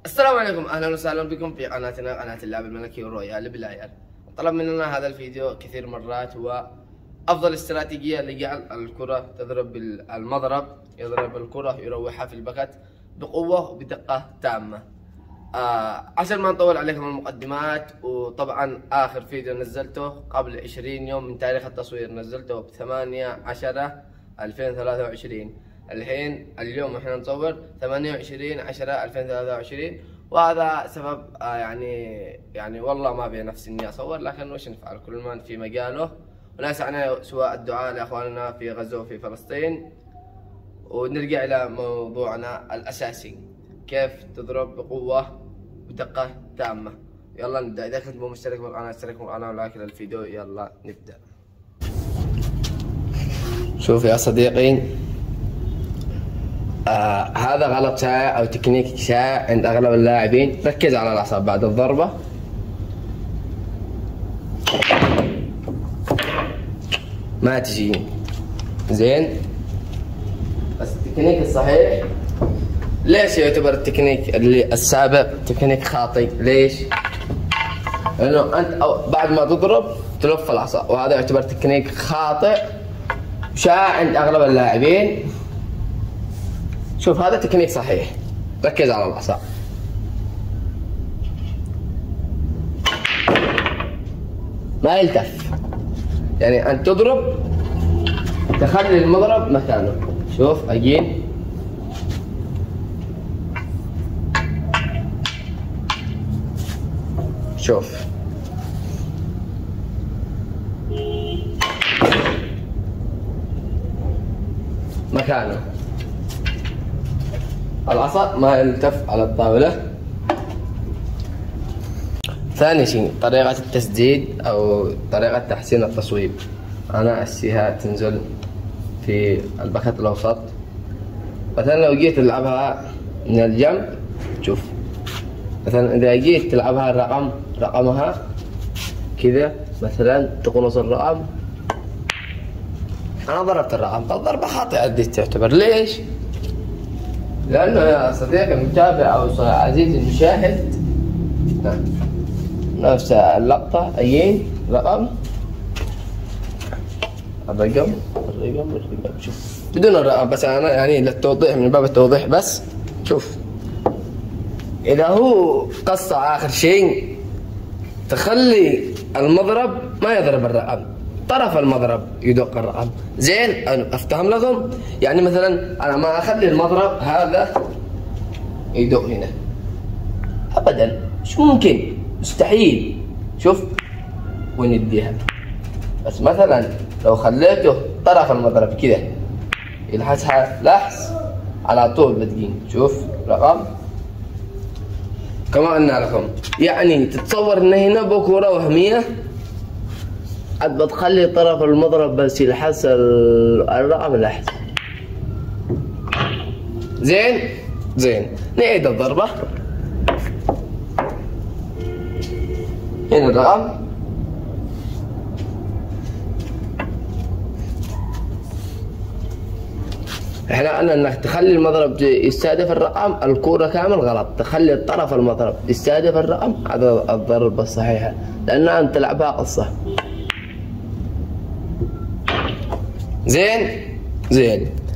السلام عليكم، اهلا وسهلا بكم في قناتنا قناة اللعب الملكي والرويال بالعيال. طلب مننا هذا الفيديو كثير مرات، هو افضل استراتيجية لجعل الكرة تضرب بالمضرب، يضرب الكرة يروحها في البكت بقوة وبدقة تامة. عشان ما نطول عليكم المقدمات، وطبعا اخر فيديو نزلته قبل 20 يوم من تاريخ التصوير، نزلته ب 8/10/2023. اليوم احنا نصور 28/10/2023، وهذا سبب يعني والله ما بي نفسي اني اصور، لكن وش نفعل، كل من في مجاله. ولا يسعنا سوى الدعاء لاخواننا في غزة وفي فلسطين. ونرجع الى موضوعنا الاساسي، كيف تضرب بقوة ودقة تامة. يلا نبدأ. إذا كنت مو مشترك بالقناة اشترك بالقناة ولايك للفيديو. يلا نبدأ. شوف يا صديقي، هذا غلط شائع أو تكنيك شائع عند أغلب اللاعبين. ركز على الأعصاب بعد الضربة. ما تجي زين، بس التكنيك الصحيح. ليش يعتبر التكنيك اللي السابق تكنيك خاطئ؟ ليش؟ لأنه أنت بعد ما تضرب تلف العصا، وهذا يعتبر تكنيك خاطئ شائع عند أغلب اللاعبين. شوف هذا تكنيك صحيح، ركز على العصا. ما يلتف، يعني أنت تضرب تخلي المضرب مكانه. شوف أجين، شوف مكانه، العصا ما يلتف على الطاولة. ثاني شيء طريقة التسديد أو طريقة تحسين التصويب. أنا أسيها تنزل في البكت الأوسط. مثلا لو جيت تلعبها من الجنب، شوف مثلا إذا جيت تلعبها رقمها كذا، مثلا تقنص الرقم. أنا ضربت الرقم، الضربة خاطئة دي تعتبر. ليش؟ لأنه يا صديقي المتابع أو عزيزي المشاهد، نفس اللقطة أجين رقم، الرقم شوف بدون الرقم، بس أنا يعني للتوضيح، من باب التوضيح بس. شوف إذا هو قصة آخر شيء تخلي المضرب ما يضرب الرقم، طرف المضرب يدق الرقم. زين، أنا أفتهم لكم. يعني مثلا أنا ما أخلي المضرب هذا يدق هنا أبدا، مش ممكن، مستحيل. شوف وين يديها. بس مثلا لو خليته طرف المضرب كذا يلحسها لحس على طول بتجين. شوف رقم كما قلنا لكم. يعني تتصور ان هنا بكرة وهمية بتخلي طرف المضرب بس يلحس الرقم لحس. زين نعيد الضربة. هنا الرقم، احنا قلنا انك تخلي المضرب يستهدف الرقم، الكورة كامل غلط. تخلي طرف المضرب يستهدف الرقم، هذا الضربة الصحيحة، لأنها أنت تلعبها قصة. زين